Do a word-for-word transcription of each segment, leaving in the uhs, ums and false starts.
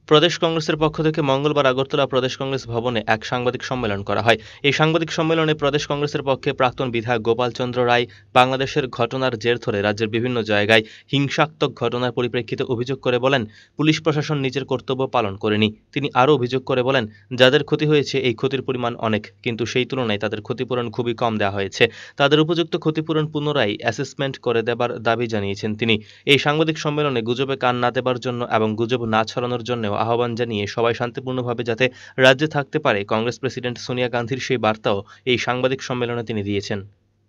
প্রদেশ কংগ্রেসের পক্ষ থেকে মঙ্গলবার আগরতলা প্রদেশ কংগ্রেস ভবনে এক সাংবাদিক সম্মেলন করা হয়। এই সাংবাদিক সম্মেলনে প্রদেশ কংগ্রেসের পক্ষে প্রাক্তন বিধায়ক গোপাল চন্দ্র রায় বাংলাদেশের ঘটনার জের ধরে রাজ্যের বিভিন্ন জায়গায় হিংসাত্মক ঘটনার পরিপ্রেক্ষিতে অভিযোগ করে বলেন, পুলিশ প্রশাসন নিজের কর্তব্য পালন করেনি। তিনি আরও অভিযোগ করে বলেন, যাদের ক্ষতি হয়েছে এই ক্ষতির পরিমাণ অনেক, কিন্তু সেই তুলনায় তাদের ক্ষতিপূরণ খুবই কম দেওয়া হয়েছে। তাদের উপযুক্ত ক্ষতিপূরণ পুনরায় অ্যাসেসমেন্ট করে দেবার দাবি জানিয়েছেন তিনি। এই সাংবাদিক সম্মেলনে গুজবে কান না দেবার জন্য এবং গুজব না ছড়ানোর জন্য আহ্বান জানিয়ে সবাই শান্তিপূর্ণভাবে যাতে রাজ্যে থাকতে পারে, কংগ্রেস প্রেসিডেন্ট সোনিয়া গান্ধীর সেই বার্তাও এই সাংবাদিক সম্মেলনে তিনি দিয়েছেন।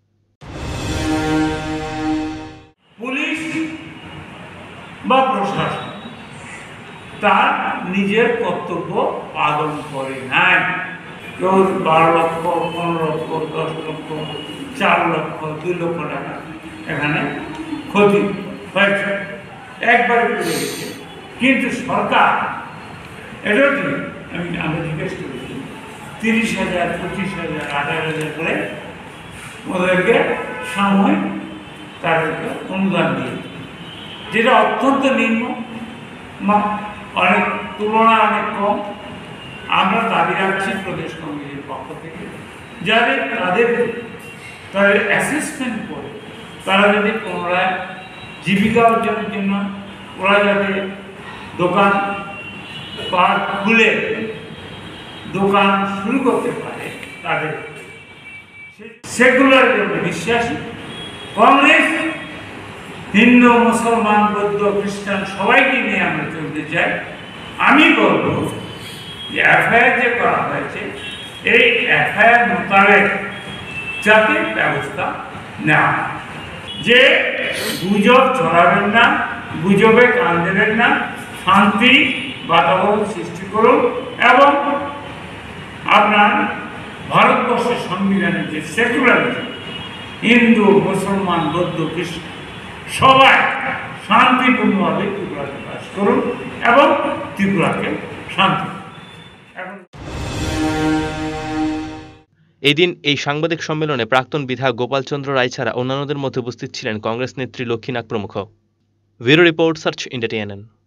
পুলিশ বা প্রশাসন তার নিজের কর্তব্য পালন করে নাই। কেউ বারো লক্ষ, পনেরো লক্ষ, দশ লক্ষ, চার লক্ষ, দুই লক্ষ টাকা এখানে ক্ষতি হয়েছে, একবারে পড়ে গেছে। কিন্তু সরকার এটাও কি আমি আমি জিজ্ঞেস করেছি, তিরিশ হাজার, পঁচিশ হাজার, আঠারো হাজার করে ওদেরকে সাময়িক তাদেরকে অনুদান দিয়ে, যেটা অত্যন্ত নিম্ন, অনেক তুলনায় অনেক কম। আমরা দাবি রাখছি প্রদেশ কংগ্রেসের পক্ষ থেকে, যাতে তাদের তাদের অ্যাসেসমেন্ট করে তারা যদি পুনরায় জীবিকা অর্জনের জন্য ওরা যাতে দোকান পাট খুলে দোকান শুরু করতে পারে, তাদের সেগুলোর জন্য বিশ্বাসী। কংগ্রেস হিন্দু, মুসলমান, বৌদ্ধ, খ্রিস্টান সবাইকে নিয়ে আমরা চলতে চাই। আমি বলব যে এফআইআর যে করা হয়েছে, এই এফআইআর মোতাবেক যাতে ব্যবস্থা নেওয়া, যে গুজব ছড়াবেন না, গুজবে কান দেবেন না, শান্তি বাতাবরণ সৃষ্টি করুন এবং আপনার ভারতবর্ষের সংবিধানের যে সেকুলারিজম, হিন্দু, মুসলমান, বৌদ্ধ, খ্রিস্টান সবাই শান্তিপূর্ণভাবে ত্রিপুরাতে বাস করুন এবং ত্রিপুরাকে শান্তি। এদিন এই সাংবাদিক সম্মেলনে প্রাক্তন বিধায়ক গোপাল চন্দ্র রায় ছাড়া অন্যান্যদের মধ্যে উপস্থিত ছিলেন কংগ্রেস নেত্রী লক্ষ্মীনাগ প্রমুখ। Bureau report, search India.